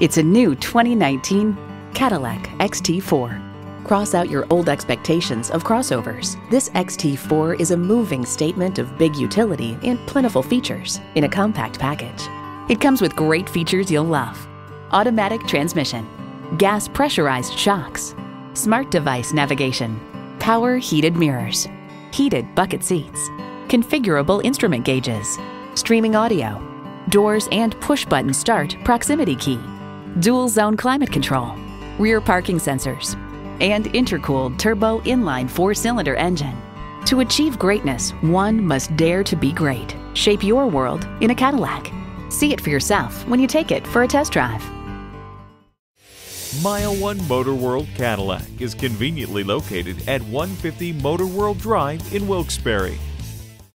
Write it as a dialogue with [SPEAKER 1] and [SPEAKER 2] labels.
[SPEAKER 1] It's a new 2019 Cadillac XT4. Cross out your old expectations of crossovers. This XT4 is a moving statement of big utility and plentiful features in a compact package. It comes with great features you'll love: automatic transmission, gas pressurized shocks, smart device navigation, power heated mirrors, heated bucket seats, configurable instrument gauges, streaming audio, doors and push-button start proximity key, dual zone climate control, rear parking sensors, and intercooled turbo inline 4-cylinder engine. To achieve greatness, one must dare to be great. Shape your world in a Cadillac. See it for yourself when you take it for a test drive.
[SPEAKER 2] Mile 1 Motor World Cadillac is conveniently located at 150 Motor World Drive in Wilkes-Barre.